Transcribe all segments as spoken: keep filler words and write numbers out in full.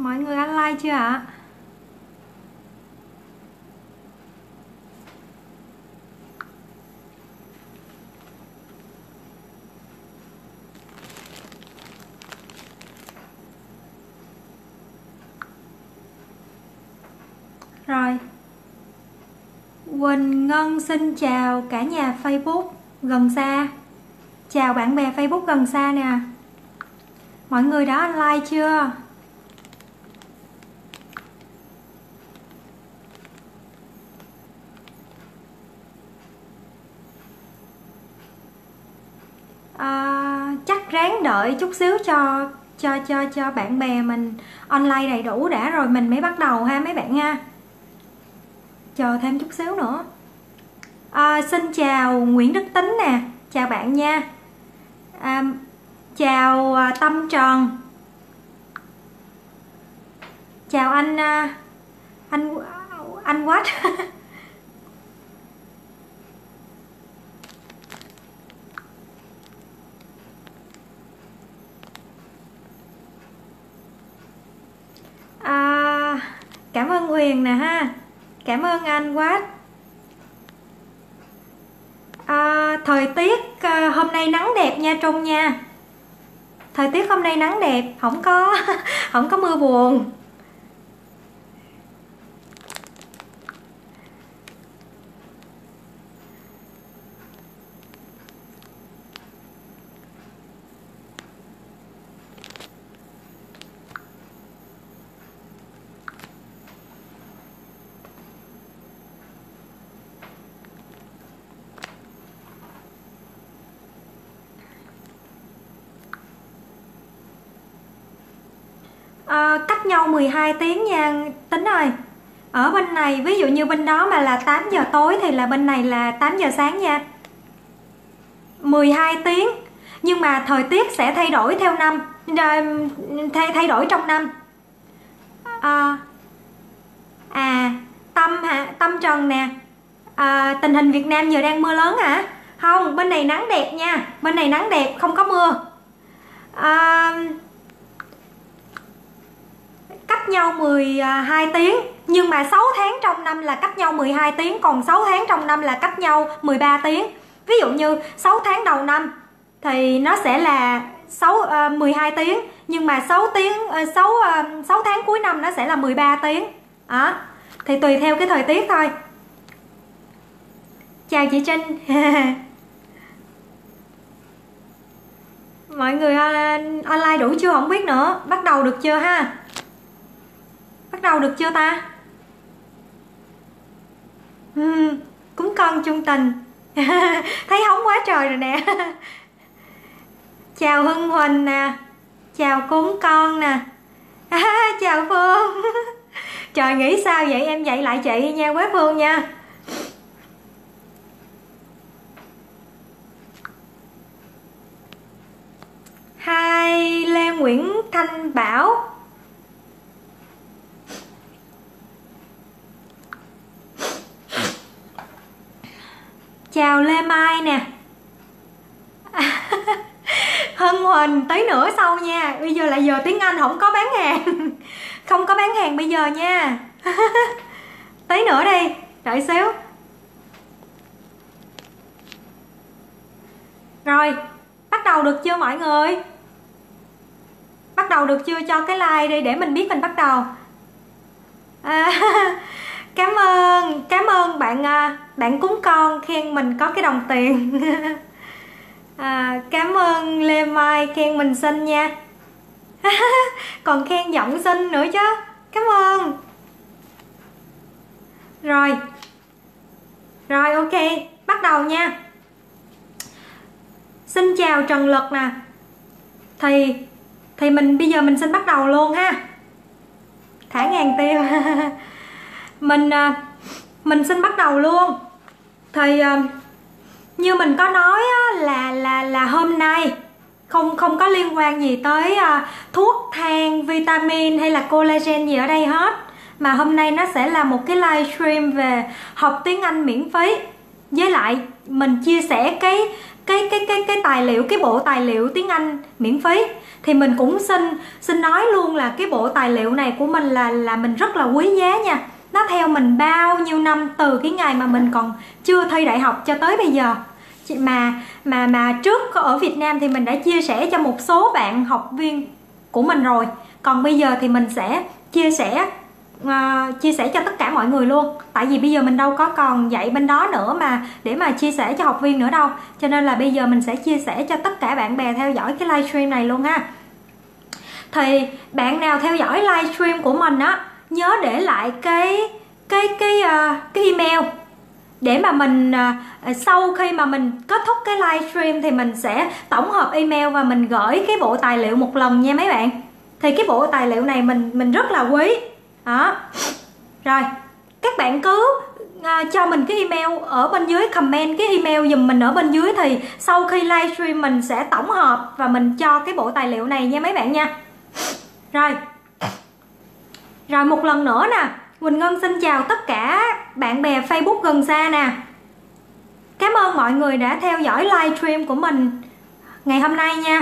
Mọi người ăn like chưa ạ? Rồi. Quỳnh Ngân xin chào cả nhà Facebook gần xa. Chào bạn bè Facebook gần xa nè. Mọi người đã ăn like chưa? À, chắc ráng đợi chút xíu cho cho cho cho bạn bè mình online đầy đủ đã rồi mình mới bắt đầu ha mấy bạn nha. Chờ thêm chút xíu nữa. À, xin chào Nguyễn Đức Tính nè, chào bạn nha. À, chào à, Tâm Trần. Chào anh à, anh anh Quách. À, cảm ơn Huyền nè ha. Cảm ơn anh Quách. À, thời tiết à, hôm nay nắng đẹp nha Trung nha. Thời tiết hôm nay nắng đẹp, không có không có mưa buồn. À, cách nhau mười hai tiếng nha Tính ơi. Ở bên này ví dụ như bên đó mà là tám giờ tối thì là bên này là tám giờ sáng nha. mười hai tiếng. Nhưng mà thời tiết sẽ thay đổi theo năm, thay, thay đổi trong năm. À, à Tâm hả? Tâm Trần nè. À, tình hình Việt Nam giờ đang mưa lớn hả? Không, bên này nắng đẹp nha. Bên này nắng đẹp, không có mưa. À, cách nhau mười hai tiếng. Nhưng mà sáu tháng trong năm là cách nhau mười hai tiếng. Còn sáu tháng trong năm là cách nhau mười ba tiếng. Ví dụ như sáu tháng đầu năm thì nó sẽ là sáu, uh, mười hai tiếng. Nhưng mà sáu, tiếng, uh, sáu, uh, sáu tháng cuối năm nó sẽ là mười ba tiếng. Đó. Thì tùy theo cái thời tiết thôi. Chào chị Trinh. Mọi người uh, online đủ chưa không biết nữa. Bắt đầu được chưa ha? Bắt đầu được chưa ta? Uhm, cúng con chung tình. Thấy hóng quá trời rồi nè. Chào Hưng Huỳnh nè. Chào cúng con nè. À, chào Phương. Trời nghĩ sao vậy? Em dạy lại chị nha Quế Phương nha. Hai Lê Nguyễn Thanh Bảo. Chào Lê Mai nè. Hân Huỳnh tới nửa sau nha. Bây giờ là giờ tiếng Anh không có bán hàng. Không có bán hàng bây giờ nha. Tới nữa đi. Đợi xíu. Rồi. Bắt đầu được chưa mọi người? Bắt đầu được chưa? Cho cái like đi để mình biết mình bắt đầu. À, cảm ơn. Cảm ơn bạn bạn cúng con khen mình có cái đồng tiền. À, cảm ơn Lê Mai khen mình xinh nha. Còn khen giọng xinh nữa chứ. Cảm ơn. Rồi. Rồi ok. Bắt đầu nha. Xin chào Trần Lực nè. Thì Thì mình bây giờ mình xin bắt đầu luôn ha. Thả ngàn tiêu. Mình Mình xin bắt đầu luôn. Thì như mình có nói là là là hôm nay không không có liên quan gì tới uh, thuốc thang, vitamin hay là collagen gì ở đây hết, mà hôm nay nó sẽ là một cái livestream về học tiếng Anh miễn phí. Với lại mình chia sẻ cái cái cái cái cái tài liệu, cái bộ tài liệu tiếng Anh miễn phí. Thì mình cũng xin xin nói luôn là cái bộ tài liệu này của mình là là mình rất là quý giá nha. Nó theo mình bao nhiêu năm, từ cái ngày mà mình còn chưa thi đại học cho tới bây giờ. Mà mà mà trước ở Việt Nam thì mình đã chia sẻ cho một số bạn học viên của mình rồi. Còn bây giờ thì mình sẽ chia sẻ uh, chia sẻ cho tất cả mọi người luôn. Tại vì bây giờ mình đâu có còn dạy bên đó nữa mà để mà chia sẻ cho học viên nữa đâu. Cho nên là bây giờ mình sẽ chia sẻ cho tất cả bạn bè theo dõi cái livestream này luôn ha. Thì bạn nào theo dõi livestream của mình á, nhớ để lại cái cái cái uh, cái email để mà mình uh, sau khi mà mình kết thúc cái livestream thì mình sẽ tổng hợp email và mình gửi cái bộ tài liệu một lần nha mấy bạn. Thì cái bộ tài liệu này mình mình rất là quý đó. Rồi các bạn cứ uh, cho mình cái email ở bên dưới, comment cái email dùm mình ở bên dưới, thì sau khi livestream mình sẽ tổng hợp và mình cho cái bộ tài liệu này nha mấy bạn nha. Rồi Rồi một lần nữa nè, Quỳnh Ngân xin chào tất cả bạn bè Facebook gần xa nè. Cảm ơn mọi người đã theo dõi livestream của mình ngày hôm nay nha.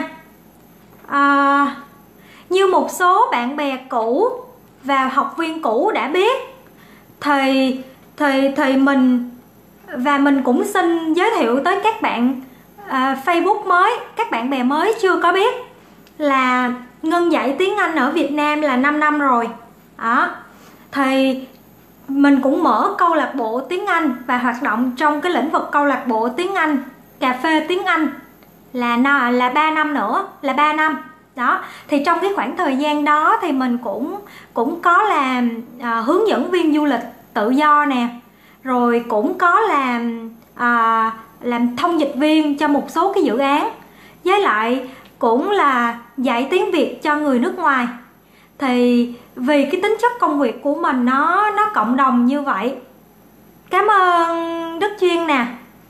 à, Như một số bạn bè cũ và học viên cũ đã biết thì, thì, thì mình và mình cũng xin giới thiệu tới các bạn à, Facebook mới, các bạn bè mới chưa có biết là Ngân dạy tiếng Anh ở Việt Nam là năm năm rồi đó. Thì mình cũng mở câu lạc bộ tiếng Anh và hoạt động trong cái lĩnh vực câu lạc bộ tiếng Anh, cà phê tiếng Anh là là ba năm nữa, là ba năm đó. Thì trong cái khoảng thời gian đó thì mình cũng cũng có làm à, hướng dẫn viên du lịch tự do nè, rồi cũng có làm à, làm thông dịch viên cho một số cái dự án, với lại cũng là dạy tiếng Việt cho người nước ngoài. Thì vì cái tính chất công việc của mình nó nó cộng đồng như vậy. Cảm ơn Đức Chuyên nè.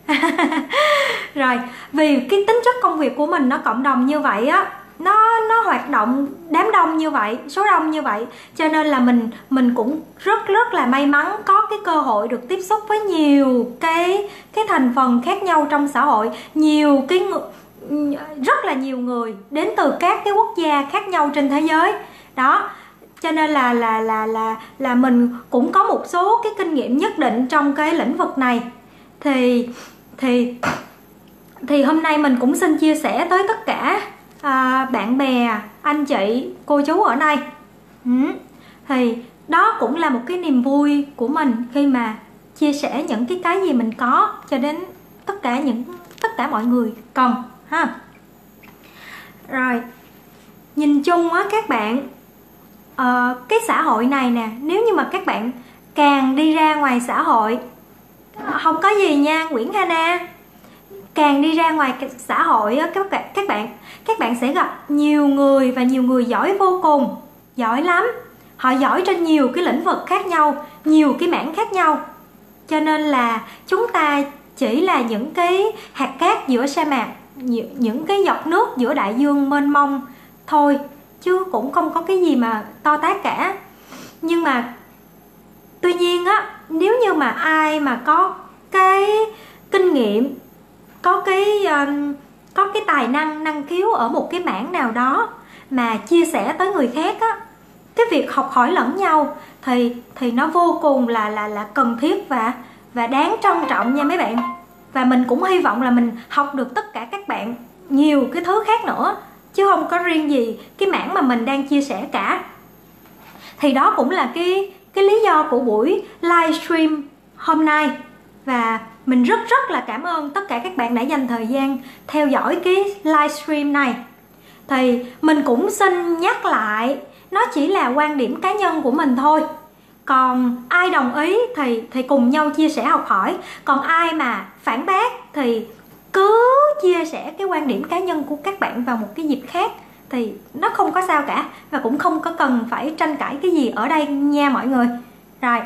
Rồi vì cái tính chất công việc của mình nó cộng đồng như vậy á, nó nó hoạt động đám đông như vậy, số đông như vậy, cho nên là mình mình cũng rất rất là may mắn có cái cơ hội được tiếp xúc với nhiều cái cái thành phần khác nhau trong xã hội, nhiều cái rất là nhiều người đến từ các cái quốc gia khác nhau trên thế giới đó. Cho nên là là là là là mình cũng có một số cái kinh nghiệm nhất định trong cái lĩnh vực này. Thì thì thì hôm nay mình cũng xin chia sẻ tới tất cả à, bạn bè, anh chị, cô chú ở đây. Ừ. Thì đó cũng là một cái niềm vui của mình khi mà chia sẻ những cái cái gì mình có cho đến tất cả những tất cả mọi người cần ha. Rồi nhìn chung á các bạn, uh, cái xã hội này nè, nếu như mà các bạn càng đi ra ngoài xã hội, không có gì nha Nguyễn Hana, càng đi ra ngoài xã hội á, các bạn các bạn các bạn sẽ gặp nhiều người, và nhiều người giỏi vô cùng, giỏi lắm. Họ giỏi trên nhiều cái lĩnh vực khác nhau, nhiều cái mảng khác nhau. Cho nên là chúng ta chỉ là những cái hạt cát giữa sa mạc, những cái giọt nước giữa đại dương mênh mông thôi, chứ cũng không có cái gì mà to tát cả. Nhưng mà tuy nhiên á, nếu như mà ai mà có cái kinh nghiệm, có cái um, có cái tài năng, năng khiếu ở một cái mảng nào đó mà chia sẻ tới người khác á, cái việc học hỏi lẫn nhau thì thì nó vô cùng là là là cần thiết và và đáng trân trọng nha mấy bạn. Và mình cũng hy vọng là mình học được tất cả các bạn nhiều cái thứ khác nữa, chứ không có riêng gì cái mảng mà mình đang chia sẻ cả. Thì đó cũng là cái cái lý do của buổi livestream hôm nay. Và mình rất rất là cảm ơn tất cả các bạn đã dành thời gian theo dõi cái livestream này. Thì mình cũng xin nhắc lại, nó chỉ là quan điểm cá nhân của mình thôi. Còn ai đồng ý thì thì cùng nhau chia sẻ học hỏi. Còn ai mà phản bác thì cứ chia sẻ cái quan điểm cá nhân của các bạn vào một cái dịp khác, thì nó không có sao cả, và cũng không có cần phải tranh cãi cái gì ở đây nha mọi người. Rồi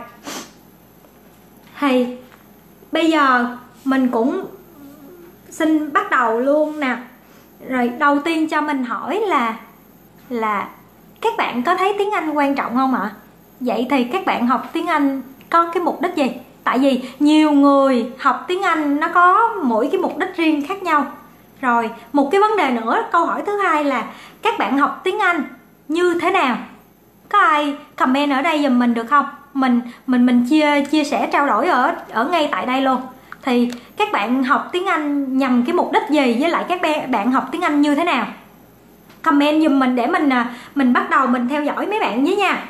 thì bây giờ mình cũng xin bắt đầu luôn nè. Rồi đầu tiên cho mình hỏi là là các bạn có thấy tiếng Anh quan trọng không ạ? Vậy thì các bạn học tiếng Anh có cái mục đích gì? Tại vì nhiều người học tiếng Anh nó có mỗi cái mục đích riêng khác nhau. Rồi một cái vấn đề nữa, câu hỏi thứ hai là các bạn học tiếng Anh như thế nào? Có ai comment ở đây giùm mình được không? Mình mình mình chia chia sẻ trao đổi ở ở ngay tại đây luôn. Thì các bạn học tiếng Anh nhằm cái mục đích gì, với lại các bạn học tiếng Anh như thế nào? Comment giùm mình để mình mình bắt đầu mình theo dõi mấy bạn với nha.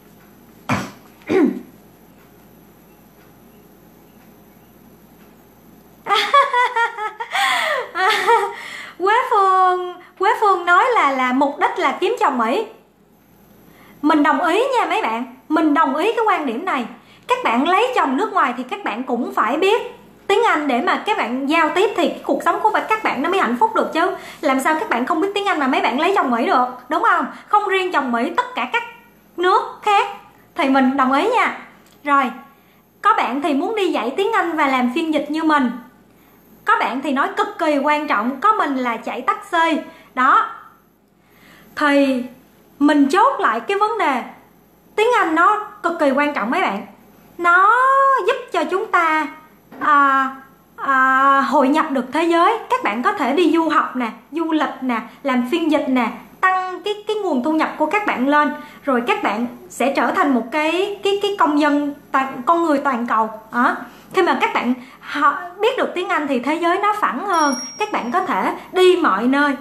Quế Phương Quế Phương nói là là mục đích là kiếm chồng Mỹ. Mình đồng ý nha mấy bạn, mình đồng ý cái quan điểm này. Các bạn lấy chồng nước ngoài thì các bạn cũng phải biết tiếng Anh để mà các bạn giao tiếp thì cái cuộc sống của các bạn nó mới hạnh phúc được chứ. Làm sao các bạn không biết tiếng Anh mà mấy bạn lấy chồng Mỹ được, đúng không? Không riêng chồng Mỹ, tất cả các nước khác. Thì mình đồng ý nha. Rồi, có bạn thì muốn đi dạy tiếng Anh và làm phiên dịch như mình. Có bạn thì nói cực kỳ quan trọng, có mình là chạy taxi. Đó. Thì mình chốt lại cái vấn đề tiếng Anh nó cực kỳ quan trọng mấy bạn. Nó giúp cho chúng ta à, à, hội nhập được thế giới. Các bạn có thể đi du học nè, du lịch nè, làm phiên dịch nè, tăng cái cái nguồn thu nhập của các bạn lên. Rồi các bạn sẽ trở thành một cái cái cái công dân toàn, con người toàn cầu. Đó. Khi mà các bạn họ biết được tiếng Anh thì thế giới nó phẳng hơn, các bạn có thể đi mọi nơi.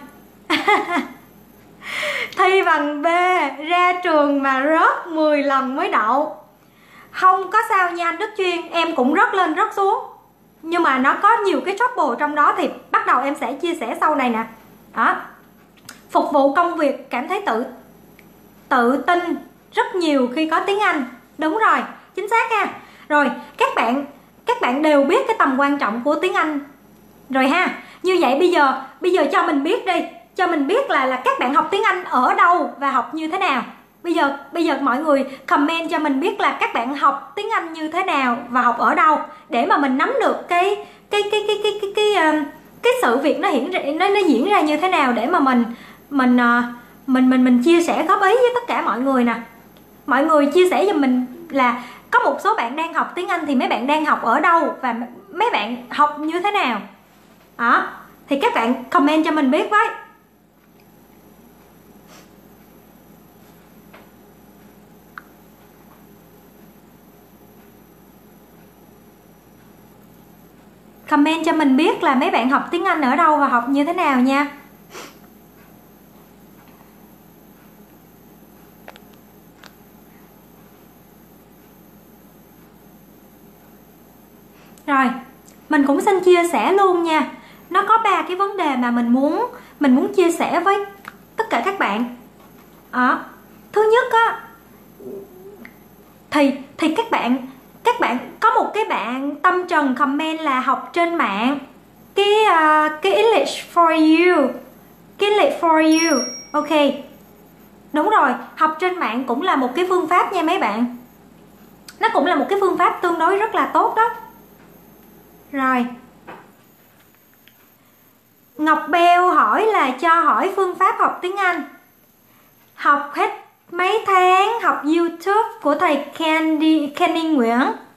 Thi bằng B, ra trường mà rớt mười lần mới đậu. Không có sao nha anh Đức Chuyên, em cũng rớt lên rớt xuống. Nhưng mà nó có nhiều cái trouble trong đó thì bắt đầu em sẽ chia sẻ sau này nè. Đó. Phục vụ công việc cảm thấy tự tự tin rất nhiều khi có tiếng Anh. Đúng rồi, chính xác ha. Rồi, các bạn các bạn đều biết cái tầm quan trọng của tiếng Anh rồi ha. Như vậy bây giờ bây giờ cho mình biết đi, cho mình biết là là các bạn học tiếng Anh ở đâu và học như thế nào. Bây giờ bây giờ mọi người comment cho mình biết là các bạn học tiếng Anh như thế nào và học ở đâu, để mà mình nắm được cái cái cái cái cái cái cái cái, cái sự việc nó hiện nó nó diễn ra như thế nào, để mà mình mình mình mình mình chia sẻ góp ý với tất cả mọi người nè. Mọi người chia sẻ giùm mình là có một số bạn đang học tiếng Anh thì mấy bạn đang học ở đâu và mấy bạn học như thế nào. Đó, thì các bạn comment cho mình biết với. Comment cho mình biết là mấy bạn học tiếng Anh ở đâu và học như thế nào nha. Rồi, mình cũng xin chia sẻ luôn nha. Nó có ba cái vấn đề mà mình muốn mình muốn chia sẻ với tất cả các bạn. Đó. Thứ nhất á, thì thì các bạn các bạn có một cái bạn Tâm Trần comment là học trên mạng cái uh, cái English for you, cái English for you. Ok, đúng rồi, học trên mạng cũng là một cái phương pháp nha mấy bạn. Nó cũng là một cái phương pháp tương đối rất là tốt đó. Rồi, Ngọc Beo hỏi là cho hỏi phương pháp học tiếng Anh. Học hết mấy tháng học YouTube của thầy Candy, Candy Nguyễn.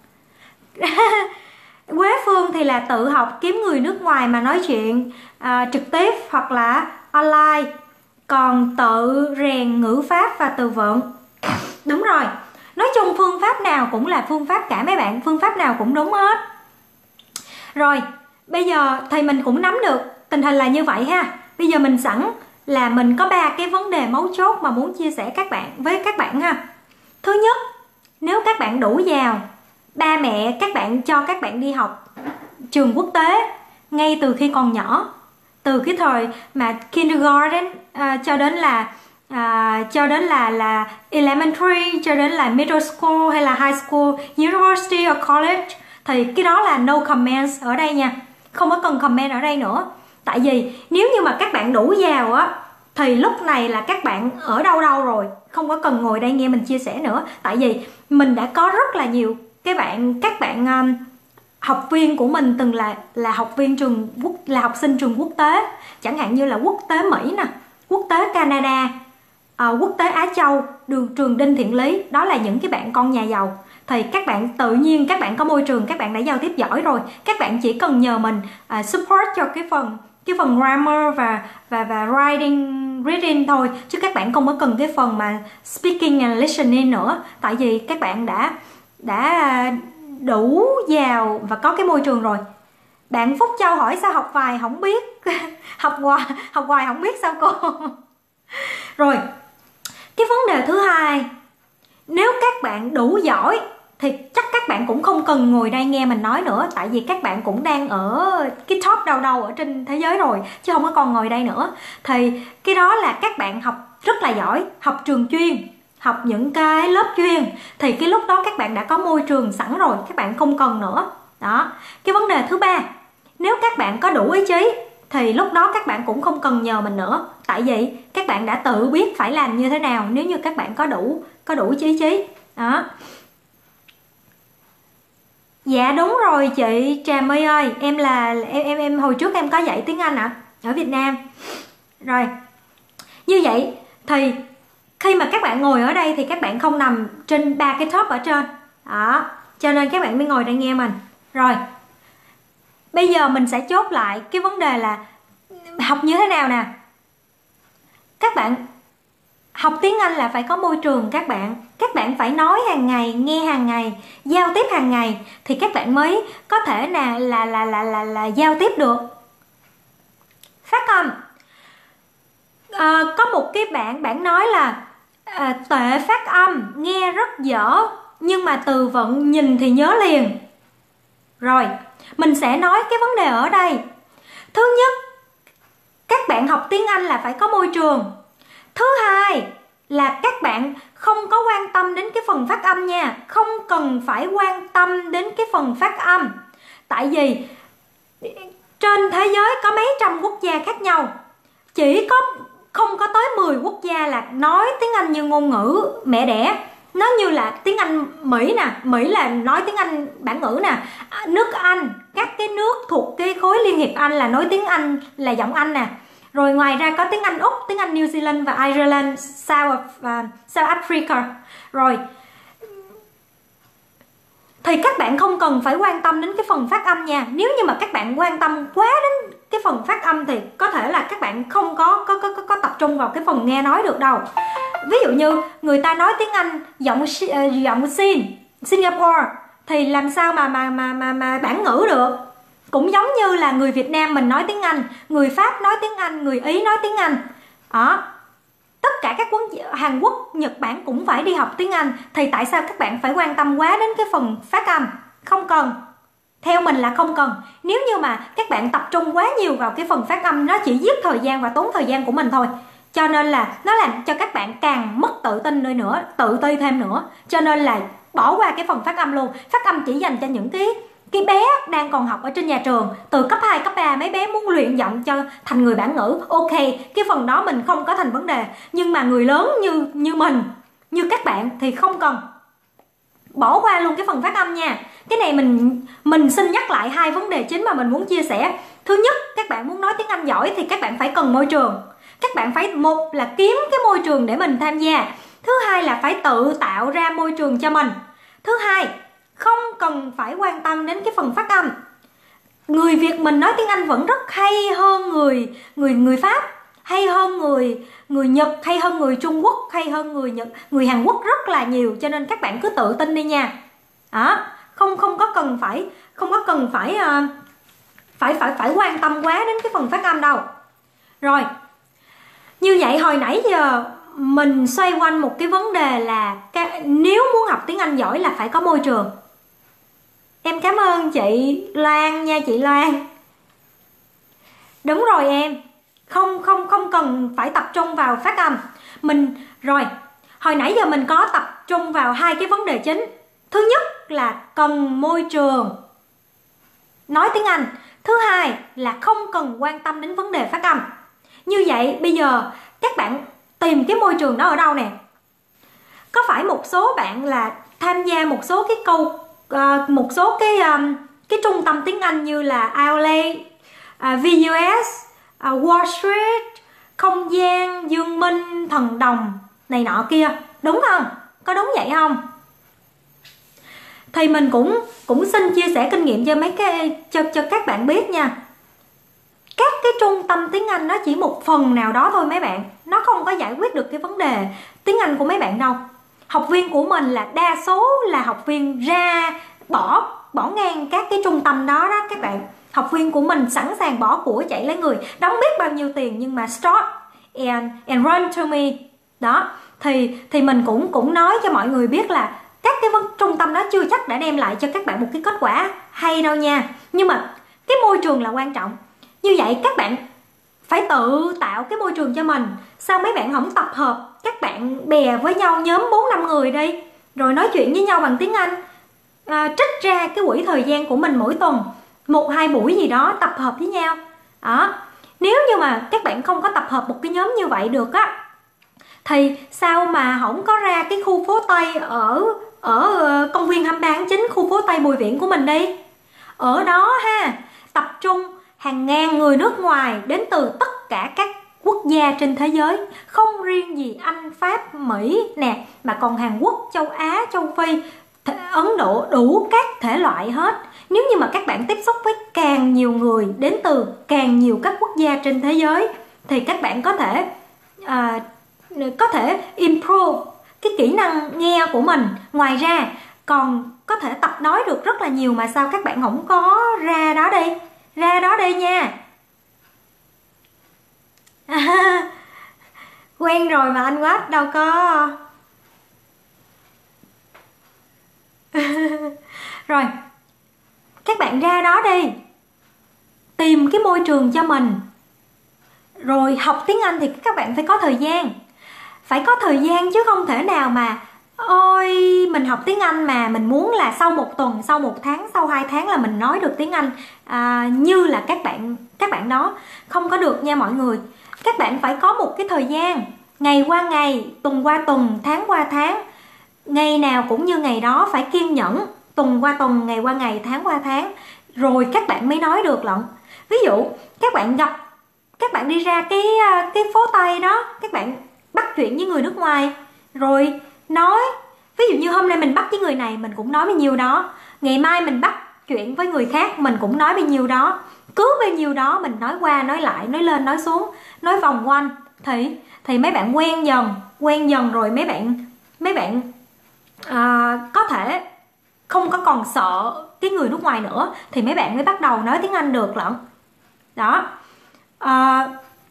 Quế Phương thì là tự học, kiếm người nước ngoài mà nói chuyện à, trực tiếp hoặc là online. Còn tự rèn ngữ pháp và từ vựng. Đúng rồi, nói chung phương pháp nào cũng là phương pháp cả mấy bạn, phương pháp nào cũng đúng hết. Rồi, bây giờ thì mình cũng nắm được tình hình là như vậy ha. Bây giờ mình sẵn là mình có ba cái vấn đề mấu chốt mà muốn chia sẻ các bạn với các bạn ha. Thứ nhất, nếu các bạn đủ giàu, ba mẹ các bạn cho các bạn đi học trường quốc tế ngay từ khi còn nhỏ, từ cái thời mà kindergarten uh, cho đến là uh, cho đến là là elementary, cho đến là middle school hay là high school, university or college, thì cái đó là no comments ở đây nha, không có cần comment ở đây nữa. Tại vì nếu như mà các bạn đủ giàu á thì lúc này là các bạn ở đâu đâu rồi, không có cần ngồi đây nghe mình chia sẻ nữa. Tại vì mình đã có rất là nhiều cái bạn các bạn um, học viên của mình từng là là học viên trường quốc là học sinh trường quốc tế, chẳng hạn như là quốc tế Mỹ nè, quốc tế Canada, uh, quốc tế Á Châu, đường trường Đinh Thiện Lý, đó là những cái bạn con nhà giàu. thì các bạn tự nhiên các bạn có môi trường, các bạn đã giao tiếp giỏi rồi, các bạn chỉ cần nhờ mình uh, support cho cái phần cái phần grammar và và và writing reading thôi, chứ các bạn không có cần cái phần mà speaking and listening nữa, tại vì các bạn đã đã đủ giàu và có cái môi trường rồi. Bạn Phúc Châu hỏi sao học hoài không biết học hoài học hoài không biết sao cô. Rồi cái vấn đề thứ hai, nếu các bạn đủ giỏi thì chắc các bạn cũng không cần ngồi đây nghe mình nói nữa, tại vì các bạn cũng đang ở cái top đầu đầu ở trên thế giới rồi, chứ không có còn ngồi đây nữa. Thì cái đó là các bạn học rất là giỏi, học trường chuyên, học những cái lớp chuyên, thì cái lúc đó các bạn đã có môi trường sẵn rồi, các bạn không cần nữa. Đó. Cái vấn đề thứ ba, nếu các bạn có đủ ý chí thì lúc đó các bạn cũng không cần nhờ mình nữa, tại vì các bạn đã tự biết phải làm như thế nào nếu như các bạn có đủ có đủ ý chí. Đó. Dạ đúng rồi chị Trà My ơi, em là em em em hồi trước em có dạy tiếng Anh ạ, ở Việt Nam. Rồi. Như vậy thì khi mà các bạn ngồi ở đây thì các bạn không nằm trên ba cái top ở trên. Đó, cho nên các bạn mới ngồi đây nghe mình. Rồi. Bây giờ mình sẽ chốt lại cái vấn đề là học như thế nào nè. Các bạn học tiếng Anh là phải có môi trường các bạn. Các bạn phải nói hàng ngày, nghe hàng ngày, giao tiếp hàng ngày thì các bạn mới có thể là là là là là, là giao tiếp được. Phát âm. À, có một cái bạn bạn nói là à, tệ phát âm, nghe rất dở nhưng mà từ vựng nhìn thì nhớ liền. Rồi, mình sẽ nói cái vấn đề ở đây. Thứ nhất, các bạn học tiếng Anh là phải có môi trường. Thứ hai là các bạn không có quan tâm đến cái phần phát âm nha, không cần phải quan tâm đến cái phần phát âm. Tại vì trên thế giới có mấy trăm quốc gia khác nhau, chỉ có không có tới mười quốc gia là nói tiếng Anh như ngôn ngữ mẹ đẻ. Nó như là tiếng Anh Mỹ nè, Mỹ là nói tiếng Anh bản ngữ nè, nước Anh, các cái nước thuộc cái khối Liên hiệp Anh là nói tiếng Anh là giọng Anh nè. Rồi ngoài ra có tiếng Anh Úc, tiếng Anh New Zealand và Ireland, South, uh, South Africa. Rồi thì các bạn không cần phải quan tâm đến cái phần phát âm nha. Nếu như mà các bạn quan tâm quá đến cái phần phát âm thì có thể là các bạn không có có có có, có tập trung vào cái phần nghe nói được đâu. Ví dụ như người ta nói tiếng Anh giọng giọng Sin, Singapore thì làm sao mà mà mà mà, mà bản ngữ được. Cũng giống như là người Việt Nam mình nói tiếng Anh, người Pháp nói tiếng Anh, người Ý nói tiếng Anh. Đó. Tất cả các quốc Hàn Quốc, Nhật Bản cũng phải đi học tiếng Anh, thì tại sao các bạn phải quan tâm quá đến cái phần phát âm? Không cần. Theo mình là không cần. Nếu như mà các bạn tập trung quá nhiều vào cái phần phát âm, nó chỉ giết thời gian và tốn thời gian của mình thôi. Cho nên là nó làm cho các bạn càng mất tự tin nơi nữa, tự ti thêm nữa. Cho nên là bỏ qua cái phần phát âm luôn. Phát âm chỉ dành cho những cái cái bé đang còn học ở trên nhà trường. Từ cấp hai, cấp ba mấy bé muốn luyện giọng cho thành người bản ngữ, ok, cái phần đó mình không có thành vấn đề. Nhưng mà người lớn như như mình, như các bạn thì không cần. Bỏ qua luôn cái phần phát âm nha. Cái này mình mình xin nhắc lại hai vấn đề chính mà mình muốn chia sẻ. Thứ nhất, các bạn muốn nói tiếng Anh giỏi thì các bạn phải cần môi trường. Các bạn phải, một là kiếm cái môi trường để mình tham gia. Thứ hai là phải tự tạo ra môi trường cho mình. Thứ hai, không cần phải quan tâm đến cái phần phát âm. Người Việt mình nói tiếng Anh vẫn rất hay hơn người người người Pháp, hay hơn người người Nhật, hay hơn người Trung Quốc, hay hơn người Nhật, người Hàn Quốc rất là nhiều, cho nên các bạn cứ tự tin đi nha. Đó, không không có cần phải không có cần phải uh, phải phải phải quan tâm quá đến cái phần phát âm đâu. Rồi. Như vậy hồi nãy giờ mình xoay quanh một cái vấn đề là cái, nếu muốn học tiếng Anh giỏi là phải có môi trường. Em cảm ơn chị Loan nha, chị Loan. Đúng rồi em. Không không không cần phải tập trung vào phát âm. Mình rồi, hồi nãy giờ mình có tập trung vào hai cái vấn đề chính. Thứ nhất là cần môi trường nói tiếng Anh. Thứ hai là không cần quan tâm đến vấn đề phát âm. Như vậy bây giờ các bạn tìm cái môi trường đó ở đâu nè? Có phải một số bạn là tham gia một số cái câu uh, một số cái um, cái trung tâm tiếng Anh như là i eo ây, uh, vê u ét, uh, Wall Street, Không Gian, Dương Minh, Thần Đồng này nọ kia, đúng không? Có đúng vậy không? thì mình cũng cũng xin chia sẻ kinh nghiệm cho mấy cái cho cho các bạn biết nha. Các cái trung tâm tiếng Anh nó chỉ một phần nào đó thôi mấy bạn, nó không có giải quyết được cái vấn đề tiếng Anh của mấy bạn đâu. Học viên của mình là đa số là học viên ra bỏ bỏ ngang các cái trung tâm đó đó các bạn. Học viên của mình sẵn sàng bỏ của chạy lấy người, đóng biết bao nhiêu tiền nhưng mà stop and and run to me. Đó, thì thì mình cũng cũng nói cho mọi người biết là các cái trung tâm đó chưa chắc đã đem lại cho các bạn một cái kết quả hay đâu nha. Nhưng mà cái môi trường là quan trọng. Như vậy các bạn phải tự tạo cái môi trường cho mình. Sao mấy bạn không tập hợp các bạn bè với nhau, nhóm bốn năm người đi, rồi nói chuyện với nhau bằng tiếng Anh, à, trích ra cái quỹ thời gian của mình mỗi tuần một hai buổi gì đó tập hợp với nhau. Đó, nếu như mà các bạn không có tập hợp một cái nhóm như vậy được á, thì sao mà không có ra cái khu phố Tây ở ở công viên hai mươi ba tháng chín, khu phố Tây Bùi Viện của mình đi. Ở đó ha, tập trung hàng ngàn người nước ngoài đến từ tất cả các quốc gia trên thế giới, không riêng gì Anh, Pháp, Mỹ nè, mà còn Hàn Quốc, châu Á, châu Phi, Ấn Độ, đủ các thể loại hết. Nếu như mà các bạn tiếp xúc với càng nhiều người đến từ càng nhiều các quốc gia trên thế giới thì các bạn có thể à, có thể improve cái kỹ năng nghe của mình. Ngoài ra còn có thể tập nói được rất là nhiều, mà sao các bạn không có ra đó đi, ra đó đi nha. À, quen rồi mà anh Quát đâu có. Rồi các bạn ra đó đi, tìm cái môi trường cho mình. Rồi học tiếng Anh thì các bạn phải có thời gian, phải có thời gian chứ không thể nào mà ôi mình học tiếng Anh mà mình muốn là sau một tuần, sau một tháng, sau hai tháng là mình nói được tiếng Anh à, như là các bạn các bạn đó. Không có được nha mọi người. Các bạn phải có một cái thời gian, ngày qua ngày, tuần qua tuần, tháng qua tháng, ngày nào cũng như ngày đó, phải kiên nhẫn, tuần qua tuần, ngày qua ngày, tháng qua tháng, rồi các bạn mới nói được lận. Ví dụ các bạn gặp, các bạn đi ra cái cái phố Tây đó, các bạn bắt chuyện với người nước ngoài rồi nói. Ví dụ như hôm nay mình bắt với người này mình cũng nói bao nhiêu đó, ngày mai mình bắt chuyện với người khác mình cũng nói bao nhiêu đó, cứ bao nhiêu đó mình nói qua nói lại, nói lên nói xuống, nói vòng quanh, thì thì mấy bạn quen dần, quen dần rồi mấy bạn mấy bạn à, có thể không có còn sợ cái người nước ngoài nữa, thì mấy bạn mới bắt đầu nói tiếng Anh được lận. Đó, à,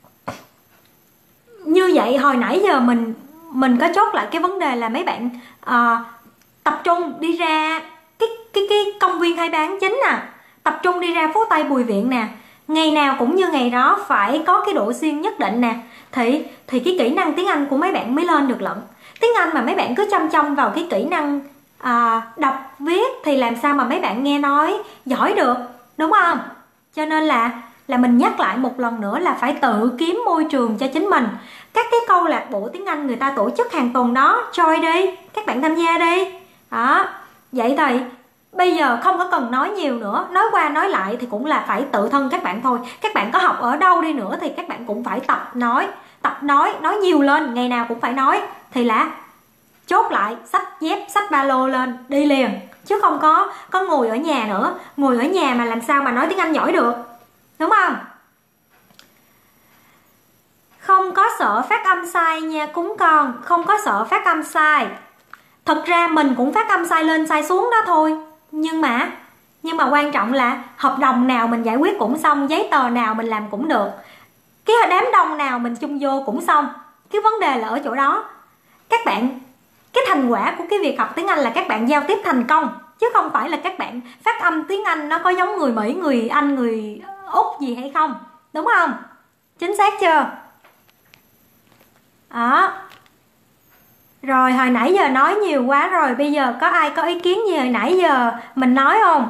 như vậy hồi nãy giờ mình mình có chốt lại cái vấn đề là mấy bạn à, tập trung đi ra cái cái cái công viên hai mươi ba tháng chín nè, tập trung đi ra phố Tây Bùi Viện nè, ngày nào cũng như ngày đó, phải có cái độ xuyên nhất định nè, thì thì cái kỹ năng tiếng Anh của mấy bạn mới lên được lận. Tiếng Anh mà mấy bạn cứ chăm chăm vào cái kỹ năng à, đọc viết thì làm sao mà mấy bạn nghe nói giỏi được, đúng không? Cho nên là là mình nhắc lại một lần nữa là phải tự kiếm môi trường cho chính mình. Các cái câu lạc bộ tiếng Anh người ta tổ chức hàng tuần đó, join đi, các bạn tham gia đi. Đó, vậy thì bây giờ không có cần nói nhiều nữa, nói qua nói lại thì cũng là phải tự thân các bạn thôi. Các bạn có học ở đâu đi nữa thì các bạn cũng phải tập nói, tập nói, nói nhiều lên, ngày nào cũng phải nói. Thì là chốt lại, xách dép, xách ba lô lên, đi liền, chứ không có có ngồi ở nhà nữa. Ngồi ở nhà mà làm sao mà nói tiếng Anh giỏi được, đúng không? Không có sợ phát âm sai nha cúng con, không có sợ phát âm sai. Thật ra mình cũng phát âm sai lên sai xuống đó thôi, nhưng mà nhưng mà quan trọng là hợp đồng nào mình giải quyết cũng xong, giấy tờ nào mình làm cũng được, cái đám đông nào mình chung vô cũng xong. Cái vấn đề là ở chỗ đó. Các bạn, cái thành quả của cái việc học tiếng Anh là các bạn giao tiếp thành công, chứ không phải là các bạn phát âm tiếng Anh nó có giống người Mỹ, người Anh, người Úc gì hay không, đúng không? Chính xác chưa? Đó. Rồi hồi nãy giờ nói nhiều quá rồi, bây giờ có ai có ý kiến gì hồi nãy giờ mình nói không?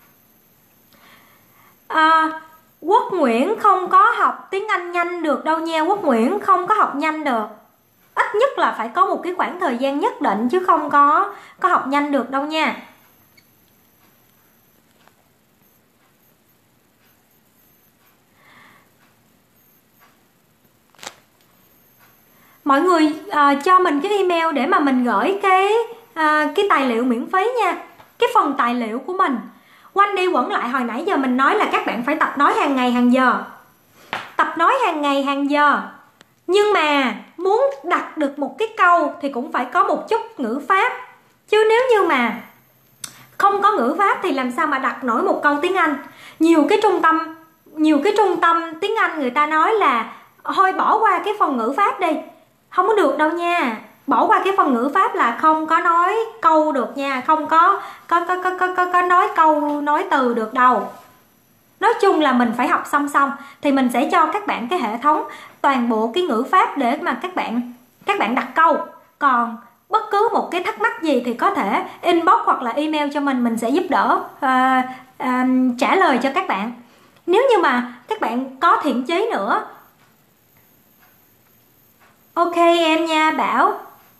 À, Quốc Nguyễn không có học tiếng Anh nhanh được đâu nha. Quốc Nguyễn không có học nhanh được, ít nhất là phải có một cái khoảng thời gian nhất định, chứ không có có học nhanh được đâu nha. Mọi người à, cho mình cái email để mà mình gửi cái à, cái tài liệu miễn phí nha. cái phần tài liệu của mình. Quanh đi quẩn lại, hồi nãy giờ mình nói là các bạn phải tập nói hàng ngày hàng giờ, tập nói hàng ngày hàng giờ. Nhưng mà muốn đặt được một cái câu thì cũng phải có một chút ngữ pháp. Chứ nếu như mà không có ngữ pháp thì làm sao mà đặt nổi một câu tiếng Anh. Nhiều cái trung tâm Nhiều cái trung tâm tiếng Anh người ta nói là thôi bỏ qua cái phần ngữ pháp đi. Không có được đâu nha. Bỏ qua cái phần ngữ pháp là không có nói câu được nha. Không có có, có, có, có, có, có nói câu, nói từ được đâu. Nói chung là mình phải học song song. Thì mình sẽ cho các bạn cái hệ thống toàn bộ cái ngữ pháp để mà các bạn các bạn đặt câu. Còn bất cứ một cái thắc mắc gì thì có thể inbox hoặc là email cho mình. Mình sẽ giúp đỡ uh, uh, trả lời cho các bạn. Nếu như mà các bạn có thiện chí nữa. Ok em nha Bảo.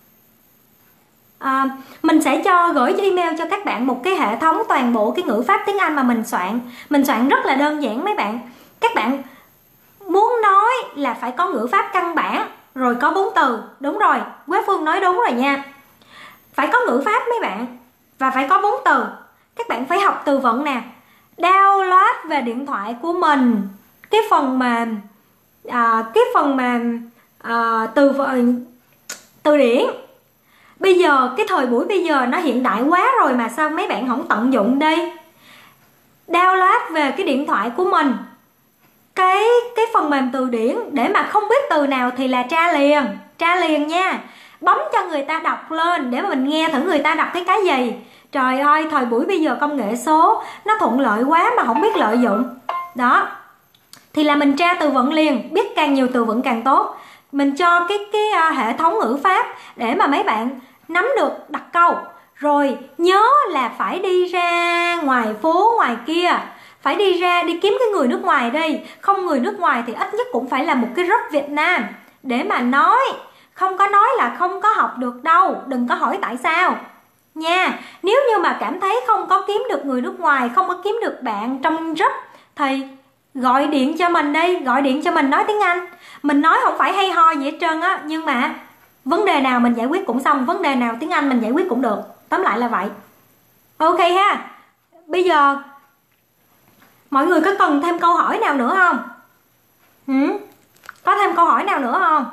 À, mình sẽ cho gửi cho email cho các bạn một cái hệ thống toàn bộ cái ngữ pháp tiếng Anh mà mình soạn. Mình soạn rất là đơn giản mấy bạn. Các bạn muốn nói là phải có ngữ pháp căn bản, rồi có bốn từ. Đúng rồi, Quế Phương nói đúng rồi nha. Phải có ngữ pháp mấy bạn, và phải có bốn từ. Các bạn phải học từ vựng nè. Download về điện thoại của mình cái phần mà à, cái phần mà à, từ vựng từ điển. Bây giờ cái thời buổi bây giờ nó hiện đại quá rồi mà sao mấy bạn không tận dụng đi. Download về cái điện thoại của mình cái cái phần mềm từ điển, để mà không biết từ nào thì là tra liền, tra liền nha. Bấm cho người ta đọc lên để mà mình nghe thử người ta đọc cái cái gì. Trời ơi, thời buổi bây giờ công nghệ số nó thuận lợi quá mà không biết lợi dụng. Đó. Thì là mình tra từ vựng liền, biết càng nhiều từ vựng càng tốt. Mình cho cái cái uh, hệ thống ngữ pháp để mà mấy bạn nắm được đặt câu. Rồi nhớ là phải đi ra ngoài phố ngoài kia, phải đi ra đi kiếm cái người nước ngoài đi. Không người nước ngoài thì ít nhất cũng phải là một cái group Việt Nam để mà nói. Không có nói là không có học được đâu. Đừng có hỏi tại sao nha. Nếu như mà cảm thấy không có kiếm được người nước ngoài, không có kiếm được bạn trong group thì gọi điện cho mình đi, gọi điện cho mình nói tiếng Anh. Mình nói không phải hay ho gì hết trơn á, nhưng mà vấn đề nào mình giải quyết cũng xong, vấn đề nào tiếng Anh mình giải quyết cũng được. Tóm lại là vậy. Ok ha. Bây giờ mọi người có cần thêm câu hỏi nào nữa không? Ừ? Có thêm câu hỏi nào nữa không?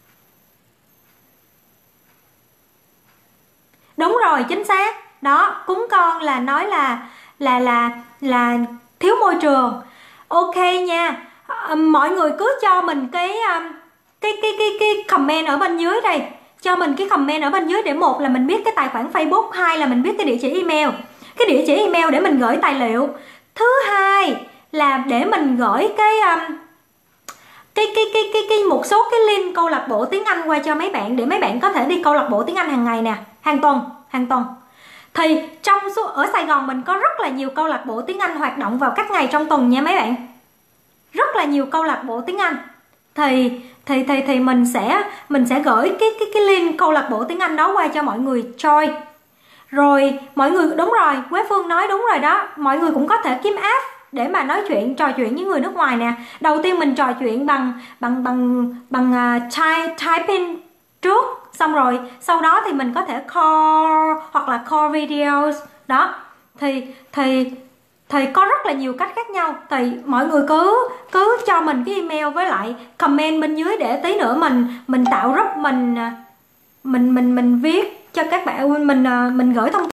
Đúng rồi, chính xác. Đó, cúng con là nói là là là là thiếu môi trường. Ok nha. À, mọi người cứ cho mình cái cái cái cái cái comment ở bên dưới đây. Cho mình cái comment ở bên dưới để một là mình biết cái tài khoản Facebook, hai là mình biết cái địa chỉ email. Cái địa chỉ email để mình gửi tài liệu. Thứ hai là để mình gửi cái um, cái cái cái cái cái một số cái link câu lạc bộ tiếng Anh qua cho mấy bạn để mấy bạn có thể đi câu lạc bộ tiếng Anh hàng ngày nè, hàng tuần, hàng tuần. Thì trong số ở Sài Gòn mình có rất là nhiều câu lạc bộ tiếng Anh hoạt động vào các ngày trong tuần nha mấy bạn. Rất là nhiều câu lạc bộ tiếng Anh. Thì thì thì thì mình sẽ mình sẽ gửi cái cái cái link câu lạc bộ tiếng Anh đó qua cho mọi người join. Rồi mọi người, đúng rồi, Quế Phương nói đúng rồi đó. Mọi người cũng có thể kiếm app để mà nói chuyện, trò chuyện với người nước ngoài nè. Đầu tiên mình trò chuyện bằng bằng bằng bằng uh, type, typing trước, xong rồi sau đó thì mình có thể call hoặc là call videos đó. Thì thì thì có rất là nhiều cách khác nhau. Thì mọi người cứ cứ cho mình cái email với lại comment bên dưới để tí nữa mình mình tạo group, mình mình mình mình viết cho các bạn, mình mình gửi thông tin